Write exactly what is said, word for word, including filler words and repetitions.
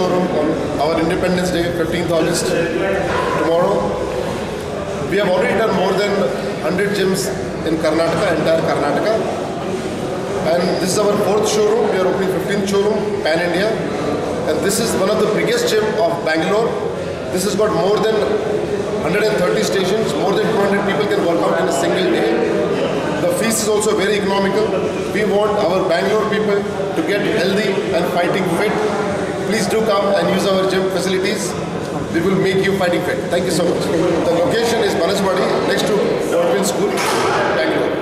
showroom on our Independence Day, fifteenth August, tomorrow. We have already done more than one hundred gyms in Karnataka, entire Karnataka. And this is our fourth showroom. We are opening fifteenth showroom, Pan India. And this is one of the biggest gym of Bangalore. This has got more than one hundred thirty stations. More than two hundred people can work out in a single day. The fees is also very economical. We want our Bangalore people to get healthy and fighting fit. Please do come and use our gym facilities. We will make you fighting fit. Thank you so much. The location is Banaswadi, next to Godwin School, Bangalore.